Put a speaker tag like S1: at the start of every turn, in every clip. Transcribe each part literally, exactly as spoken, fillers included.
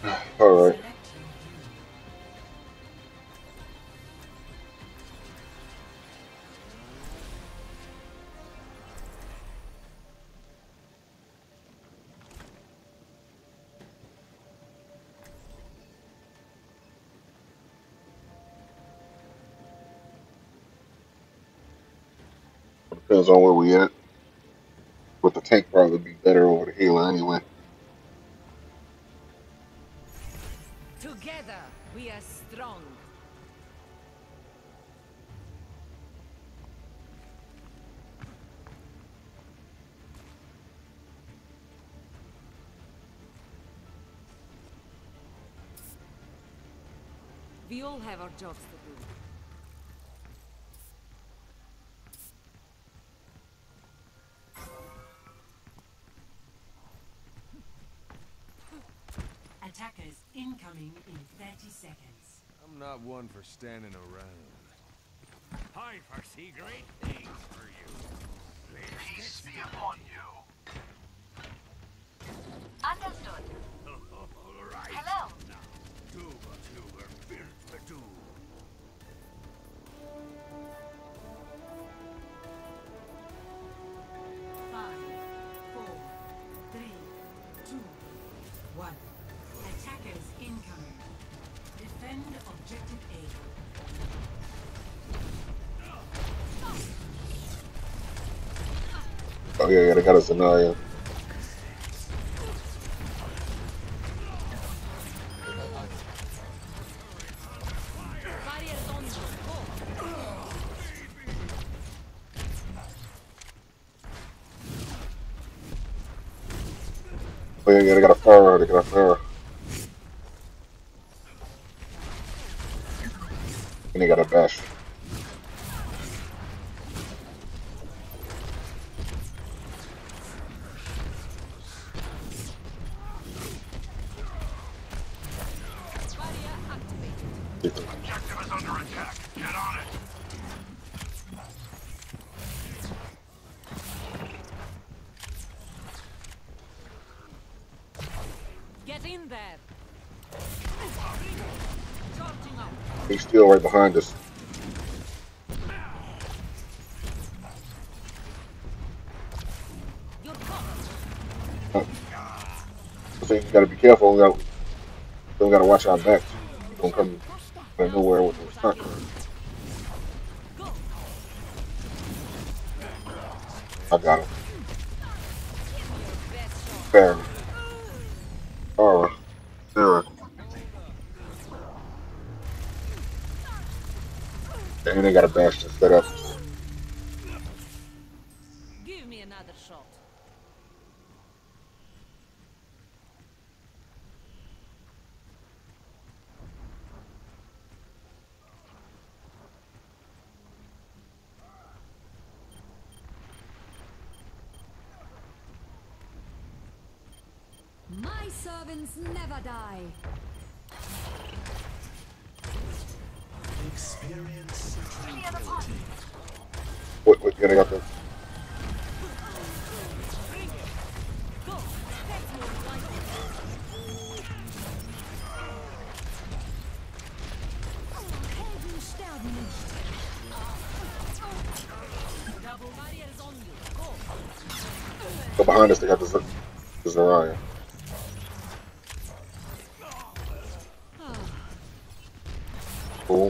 S1: All right. Depends on where we at. But the tank probably be better over the healer anyway.
S2: Together we are strong. We all have our jobs to do.
S3: Attackers incoming in thirty seconds.
S4: I'm not one for standing around.
S5: I foresee great things for you. Peace be upon you.
S6: Understood.
S5: All right.
S6: Hello.
S5: Now, tuba tuber built to.
S3: Five, four, three, two, one. Attackers incoming. Defend objective A.
S1: Oh yeah, yeah, they got a Zanaya.
S2: Barriers on you. Go.
S1: Oh yeah, yeah, they got a Pharah. They got a Pharah. And they got a Bash.
S2: Barrier activated.
S5: Objective is under attack. Get on it.
S2: Get in there. Charging up.
S1: He's still right behind us.
S2: You're caught.
S1: So you gotta be careful. We gotta, we gotta watch our backs. Don't come out of nowhere with a stunt.
S2: Go.
S1: I got him.
S2: Your best shot.
S1: Fair. Pharah. Sarah. And they got a Bash to set up.
S2: Give me another shot.
S7: My servants never die.
S8: Experience
S6: Clear the pod.
S1: What, what, yeah, they got the.
S2: Go. That's more like it.
S7: Helden sterben nicht.
S2: Double barriers on you. Go.
S1: So behind us, they got the, Z- the Zarya. Cool.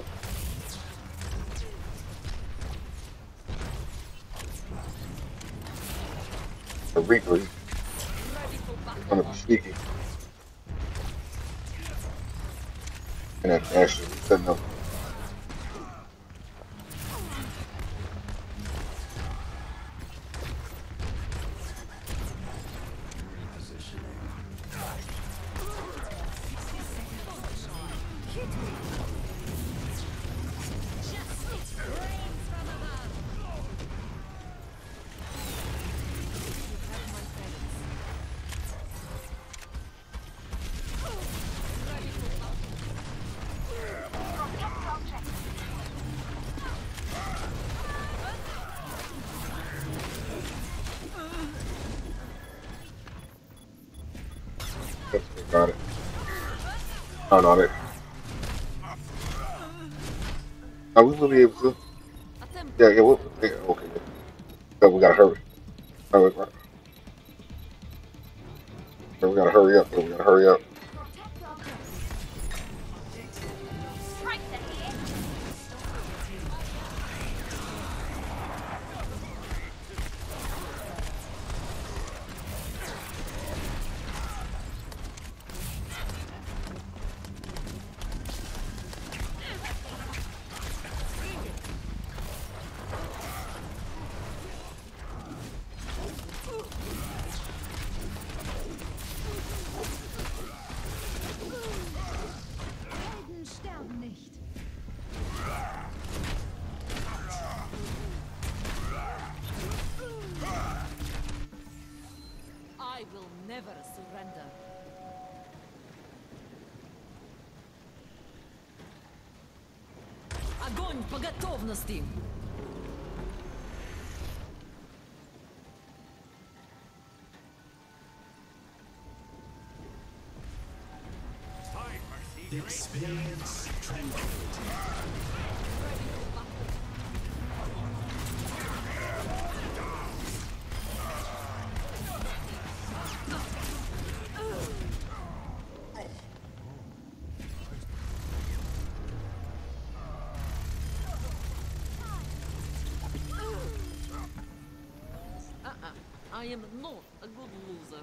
S1: The Reaper, he's
S2: Ready for battle.
S1: gonna be sneaky. And that Bash is setting up.
S2: Justice rains from above. You have my presence. Ready for battle.
S6: Protect the objective.
S1: Got it. Oh no, that. No, we will be able to.
S2: Attempt.
S1: Yeah, yeah, we'll, yeah okay. Yeah. But we gotta hurry. Hurry, right. Yeah, we gotta hurry up. Yeah, we gotta hurry up.
S7: Helden sterben nicht.
S2: I will never surrender. Огонь по готовности!
S5: Experience tranquility.
S2: Uh-uh. I am not a good loser.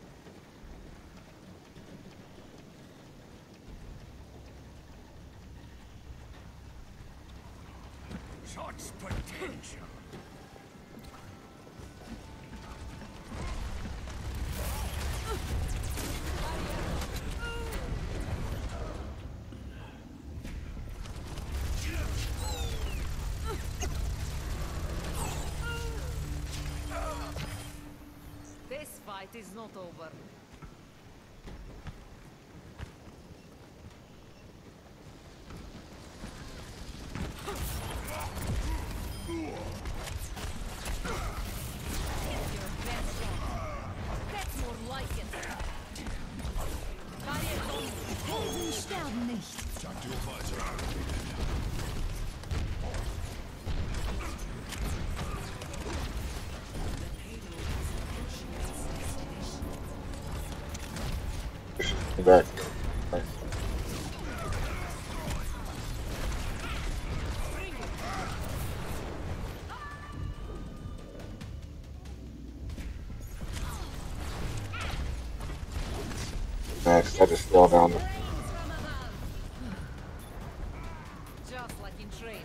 S5: Such potential.
S2: This fight is not over. Your best shot. That's more like it. Barriers on you.
S7: Helden sterben nicht.
S1: Come back. Right. Max, I just fell down there.
S2: Just like in training.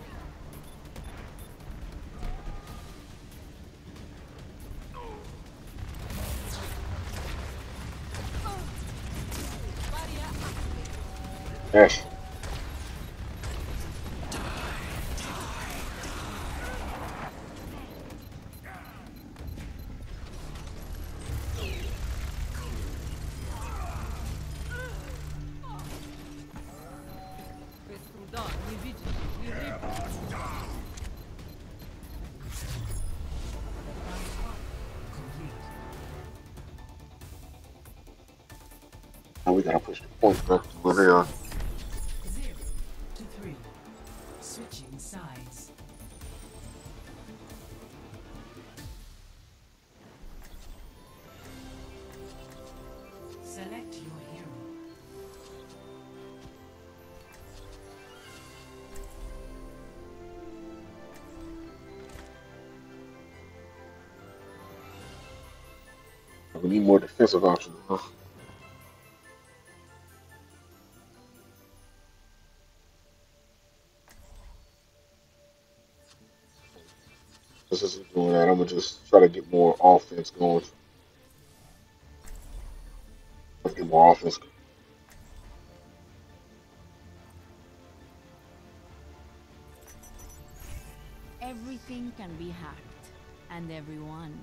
S2: Barrier activated.
S1: Ash.
S2: Без труда, не видите, и рыбу.
S1: Now we gotta push the points back to where they are.
S3: Zero to three. Switching sides. Select your hero.
S1: We need more defensive options. Huh? This is doing that. I'm gonna just try to get more offense going. Let's get more offense.
S6: Everything can be hacked, and everyone.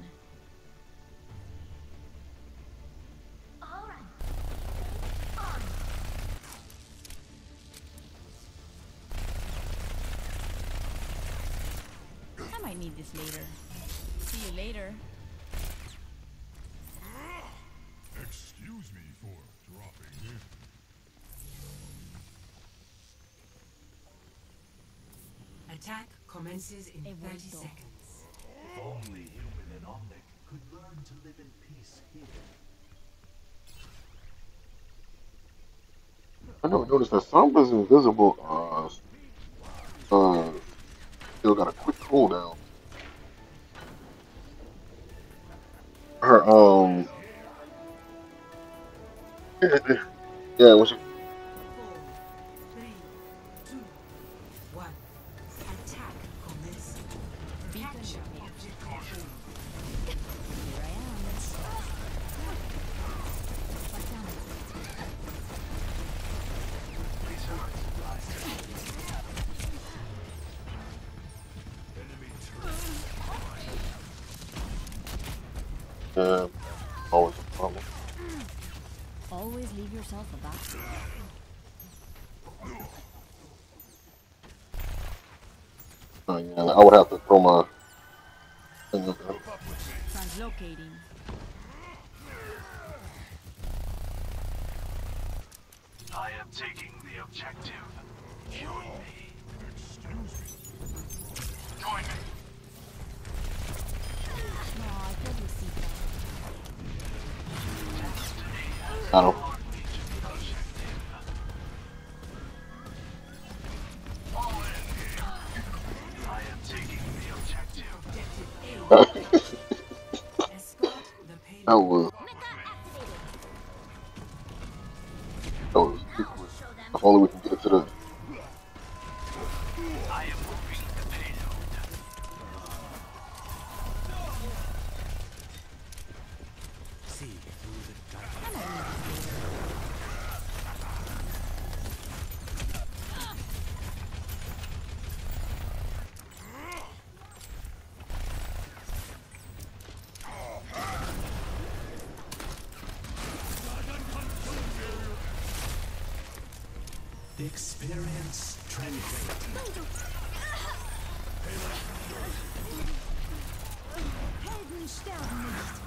S6: I might need this later. See you later.
S4: Excuse me for dropping in.
S3: Attack commences in
S6: He
S3: thirty
S6: vuelto.
S3: seconds.
S5: If only human and Omnic could learn to live in peace here.
S1: I never noticed that Samba's invisible. Uh, uh, still got a quick cooldown. Her um, yeah, when she
S3: Four, three, two, one. Attack commencing. Capture objective.
S6: Here I am. What's down?
S1: yeah, always a problem.
S6: Always leave yourself a basket.
S1: Uh, yeah, I would have to throw my thing up there.
S6: Translocating.
S5: I am taking the objective. Join me. Join me.
S6: No, I could receive that.
S1: I don't.
S5: I am taking the objective.
S3: Escort the
S1: That
S3: payload.
S1: was that was too quick. If only we can get it to the.
S5: I am moving the payload. See through the dark. Experience tranquility.
S7: Helden sterben nicht.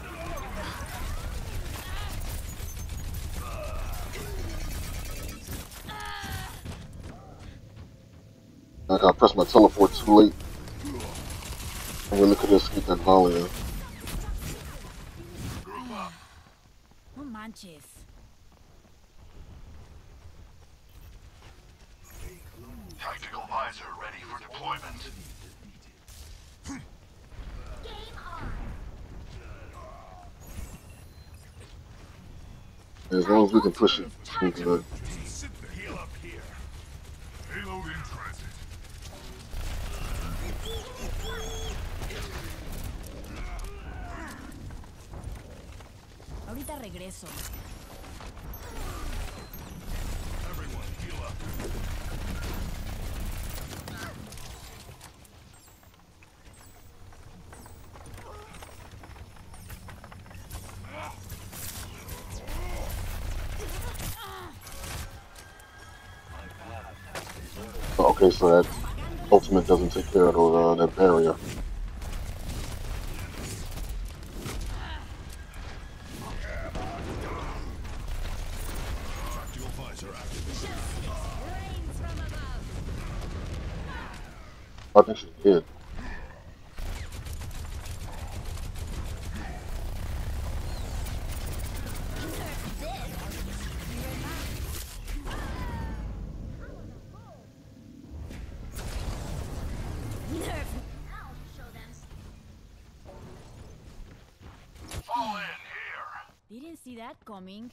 S1: I got pressed my teleport too late. I really could have escaped that volley. Though.
S6: No manches.
S5: Tactical visor ready for deployment.
S1: As long as we can push it, we're good.
S5: Heal up here. Payload in transit.
S6: Ahorita regreso.
S5: Everyone heal up.
S1: Okay, so that ultimate doesn't take care of those, uh, that barrier.
S5: Tactical visor active.
S1: I think she did.
S5: Fall in here.
S6: Didn't see that coming.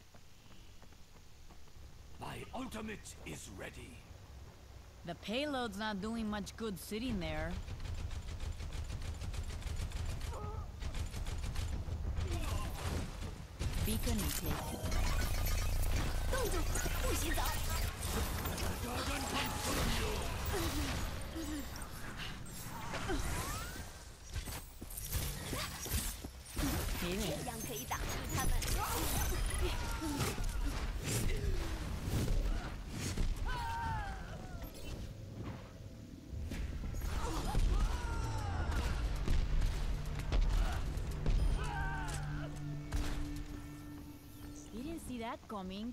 S5: My ultimate is ready.
S6: The payload's not doing much good sitting there. Beacon in place. Didn't see that coming.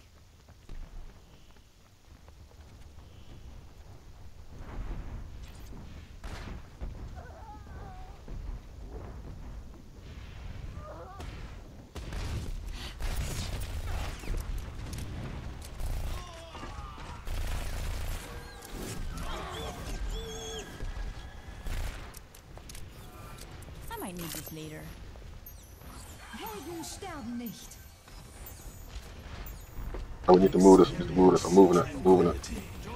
S6: need this later.
S7: Helden sterben nicht.
S1: Oh, we need to move this. We need to move this. I'm moving it. I'm moving it.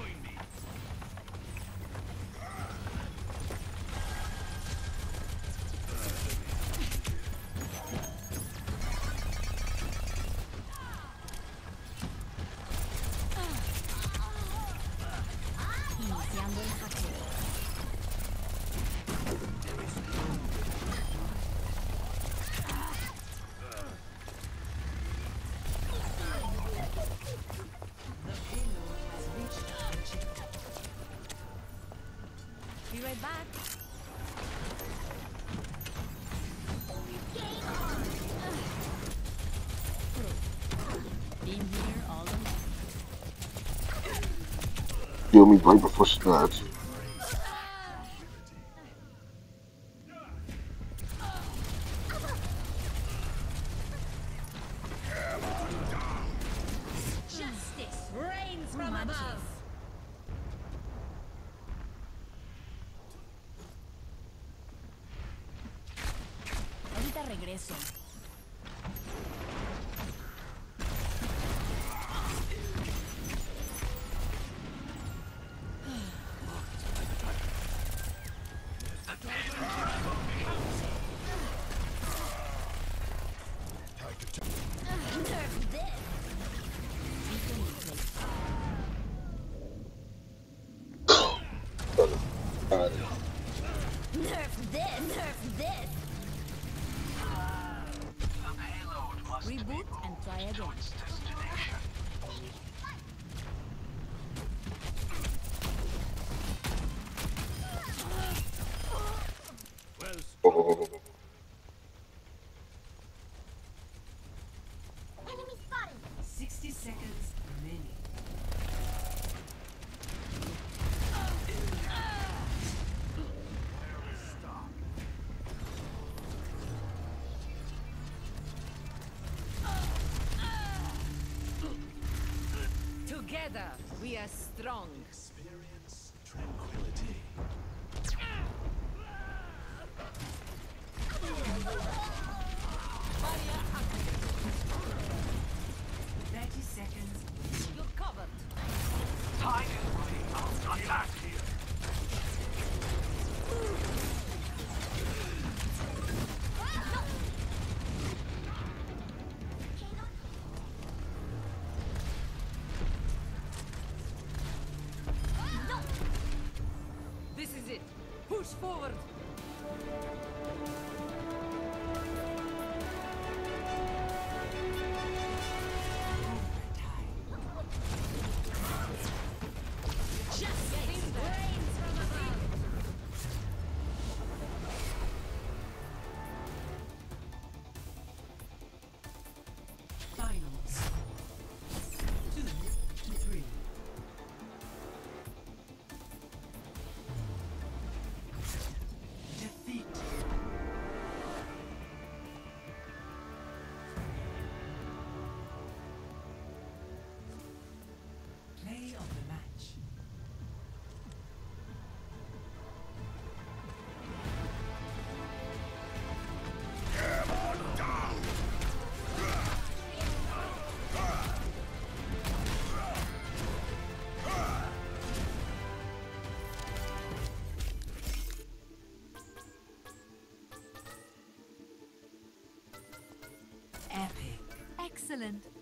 S6: Iniciando el hackeo. Be right back. Been here all along.
S1: Kill me right before she dies.
S6: Justice reigns from above. Ahorita regreso. Nerf this. Beacon in place.
S1: Alright.
S6: Nerf this. Nerf this.
S5: The payload must be
S6: Reboot and try again.
S5: destination.
S4: Well,
S1: Oh, oh, oh, oh.
S3: sixty seconds remaining.
S2: Together, we are strong.
S4: experience tranquility.
S3: thirty seconds.
S2: You're covered.
S5: Tide is running out. Attack here.
S2: This is it. Push forward.
S6: Justice reigns from above.
S3: Finals. Two to three. Defeat. Play of the match. Epic.
S7: Excellent.